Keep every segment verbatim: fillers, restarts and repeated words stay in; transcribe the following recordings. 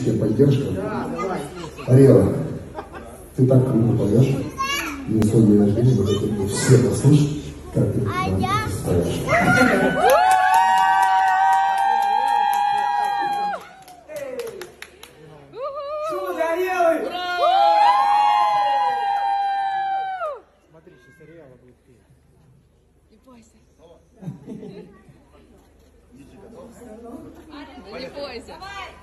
психологическая поддержка. Ариэла, ты так круто поешь. И на свой день рождения мы хотим бы все послушать, как ты поешь. Чудо Ариэлы! Смотри, сейчас Ариэла будет петь. Не бойся. Ну не бойся.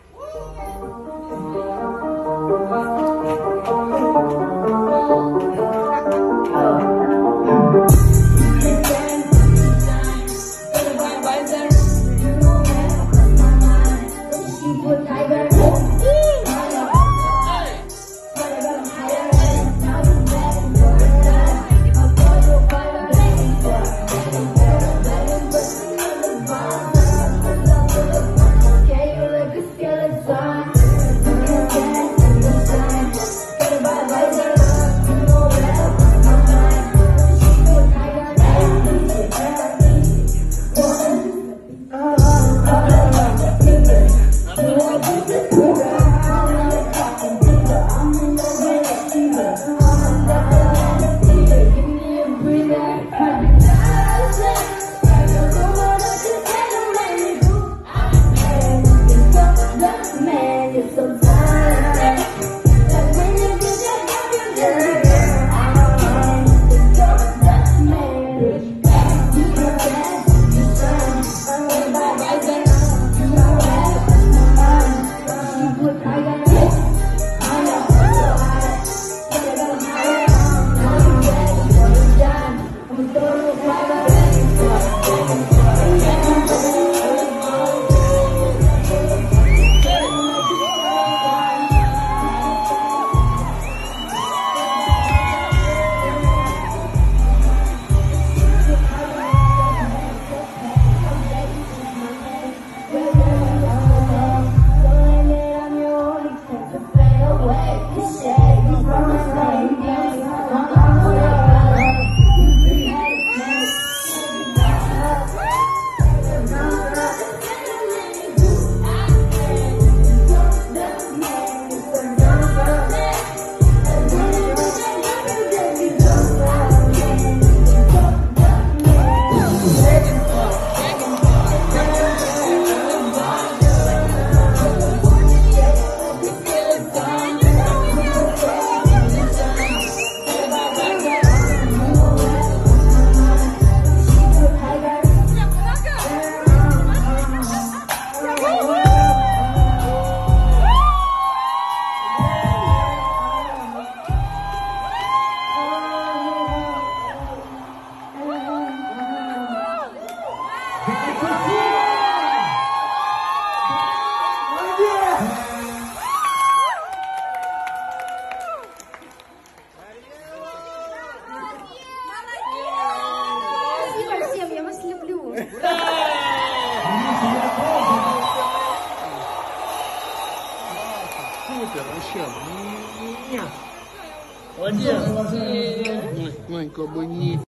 Супер, вообще. Молодец. Ой, ой, как бы не...